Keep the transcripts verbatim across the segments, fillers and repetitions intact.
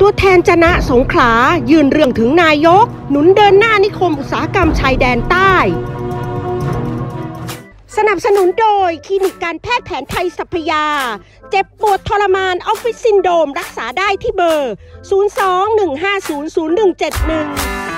ตัวแทนจะนะสงขลายื่นเรื่องถึงนายกหนุนเดินหน้านิคมอุตสาหกรรมชายแดนใต้สนับสนุนโดยคลินิกการแพทย์แผนไทยสัพยาเจ็บปวดทรมานออฟฟิศซินโดรมรักษาได้ที่เบอร์ศูนย์ สอง หนึ่ง ห้า ศูนย์ ศูนย์ หนึ่ง เจ็ด หนึ่ง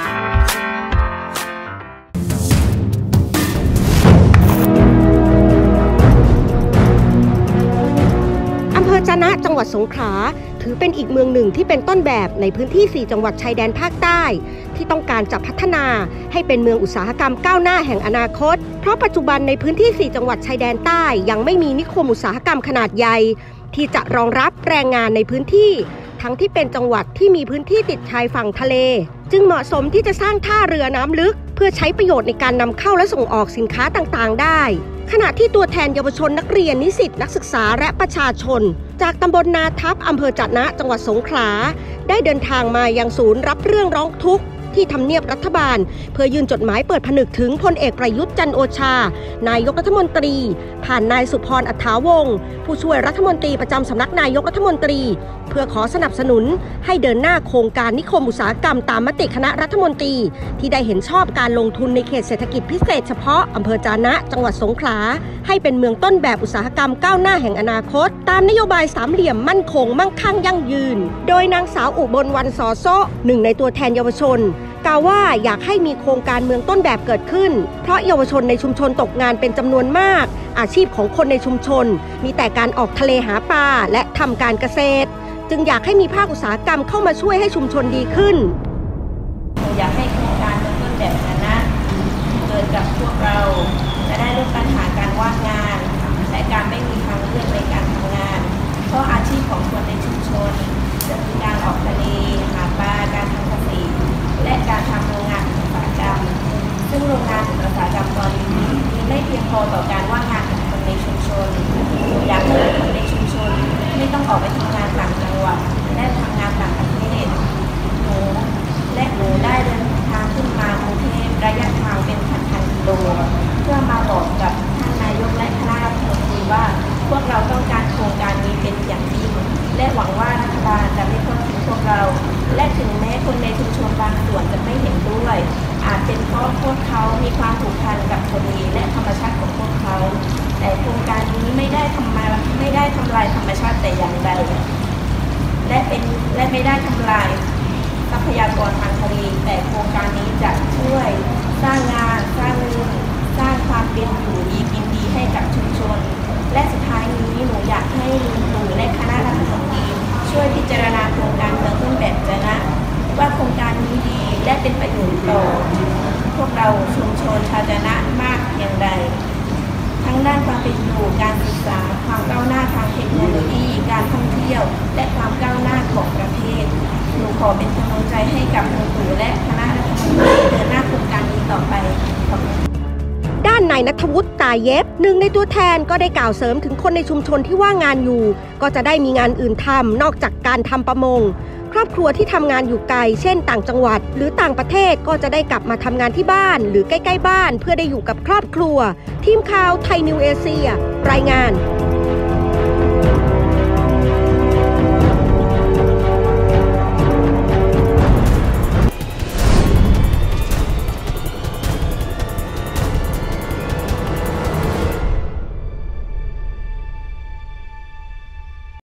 อำเภอจะนะจังหวัดสงขลาถือเป็นอีกเมืองหนึ่งที่เป็นต้นแบบในพื้นที่สี่จังหวัดชายแดนภาคใต้ที่ต้องการจะพัฒนาให้เป็นเมืองอุตสาหกรรมก้าวหน้าแห่งอนาคตเพราะปัจจุบันในพื้นที่สี่จังหวัดชายแดนใต้ยังไม่มีนิคมอุตสาหกรรมขนาดใหญ่ที่จะรองรับแรงงานในพื้นที่ทั้งที่เป็นจังหวัดที่มีพื้นที่ติดชายฝั่งทะเลจึงเหมาะสมที่จะสร้างท่าเรือน้ำลึกเพื่อใช้ประโยชน์ในการนำเข้าและส่งออกสินค้าต่างๆได้ขณะที่ตัวแทนเยาวชนนักเรียนนิสิตนักศึกษาและประชาชนจากตำบลนาทับอำเภอจะนะจังหวัดสงขลาได้เดินทางมายังศูนย์รับเรื่องร้องทุกข์ที่ทำเนียบรัฐบาลเพื่อยื่นจดหมายเปิดผนึกถึงพลเอกประยุทธ์จันทร์โอชานายกรัฐมนตรีผ่านนายสุพร อัฏฐาวงศ์ผู้ช่วยรัฐมนตรีประจำสำนักนายกรัฐมนตรีเพื่อขอสนับสนุนให้เดินหน้าโครงการนิคมอุตสาหกรรมตามมติคณะรัฐมนตรีที่ได้เห็นชอบการลงทุนในเขตเศรษฐกิจพิเศษเฉพาะอำเภอจะนะจังหวัดสงขลาให้เป็นเมืองต้นแบบอุตสาหกรรมก้าวหน้าแห่งอนาคตตามนโยบายสามเหลี่ยมมั่นคงมั่งคั่งยั่งยืนโดยนางสาวอุบลวรรณสอโซหนึ่งในตัวแทนเยาวชนกล่าวว่าอยากให้มีโครงการเมืองต้นแบบเกิดขึ้นเพราะเยาวชนในชุมชนตกงานเป็นจำนวนมากอาชีพของคนในชุมชนมีแต่การออกทะเลหาปลาและทำการเกษตรจึงอยากให้มีภาคอุตสาหกรรมเข้ามาช่วยให้ชุมชนดีขึ้นอยากให้โครงการเมืองต้นแบบนั้นนะเกิดกับพวกเราจะได้ลดปัญหาการว่างงานและการไม่มีทางเลือกในการทำงานเพราะอาชีพของคนในชุมชนจะมีการออกทะเลหาปลาการทำเกษตรและการทำโรงงานอุตสาหกรรมซึ่งโรงงานอุตสาหกรรมตอนนี้มีไม่เพียงพอต่อการว่างงานของคนในชุมชนอยากให้คนในชุมชนไม่ต้องออกไปทำงานต่างจังหวัดและทำงานต่างประเทศหนูและหนูได้เดินทางขึ้นมากรุงเทพระยะทางเป็นพันๆกิโลเพื่อมาบอกกับท่านนายกและคณะรัฐมนตรีว่าพวกเราต้องการโครงการนี้เป็นอย่างยิ่งและหวังว่ารัฐบาลจะไม่ทอดทิ้งพวกเราและถึงแม้คนในชุมชนบางส่วนจะไม่เห็นด้วยอาจเป็นเพราะพวกเขามีความผูกพันกับทะเลและธรรมชาติของพวกเขาแต่โครงการนี้ไม่ได้ทำมาไม่ได้ทำลายธรรมชาติแต่อย่างใดและเป็นและไม่ได้ทำลายทรัพยากรทางทะเลแต่โครงการนี้จะช่วยสร้างงานสร้างเงินสร้างความเป็นอยู่ดีกินดีให้กับชุมชนและสุดท้ายนี้หนูอยากให้ลุงตู่และคณะรัฐมนตรีช่วยพิจารณาโครงการเมืองต้นแบบจะนะว่าโครงการนี้ดีและเป็นประโยชน์ต่อพวกเราชุมชนชาวจะนะมากอย่างไรทั้งด้านความเป็นอยู่การศึกษาความก้าวหน้าทางเทคโนโลยีการท่องเที่ยวและความก้าวหน้าของประเทศหนูขอเป็นกำลังใจให้กับลุงตู่และคณะรัฐมนตรีเดินหน้าโครงการนี้ต่อไปขอบคุณด้านนายณัฐวุฒิ ตาเย็บหนึ่งในตัวแทนก็ได้กล่าวเสริมถึงคนในชุมชนที่ว่างงานอยู่ก็จะได้มีงานอื่นทำนอกจากการทำประมงครอบครัวที่ทำงานอยู่ไกลเช่นต่างจังหวัดหรือต่างประเทศก็จะได้กลับมาทำงานที่บ้านหรือใกล้ๆบ้านเพื่อได้อยู่กับครอบครัวทีมข่าวไทยนิวเอเชียรายงาน